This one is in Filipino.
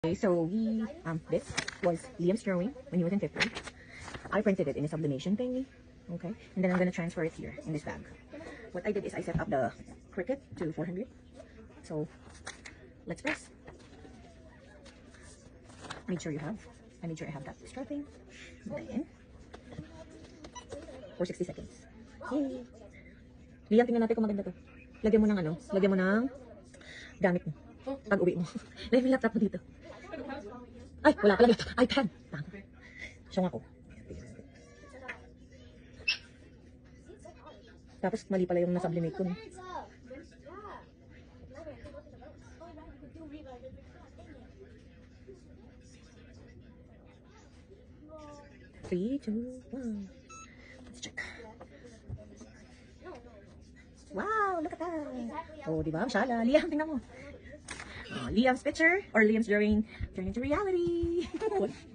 Okay, so this was Liam's drawing when he was in 5th grade. I printed it in a sublimation thingy. Okay, and then I'm gonna transfer it here in this bag. What I did is I set up the cricket to 400. So let's press. I made sure I have that strapping. Then for 60 seconds. Yay! Liam, tingnan natin kung maganda to. Lagyan mo ng ano? Lagyan mo ng gamit mo. Pag uwi mo. Lagyan mo yung laptop mo dito. Ay, wala pala laptop. iPad. Siyong ako. Tapos mali pala yung nasublimate ko. No? Three, two, one. Let's check. Wow, look at that. Oh, diba? Mashallah. Liam, tingnan mo. Liam's picture or Liam's drawing turned into reality.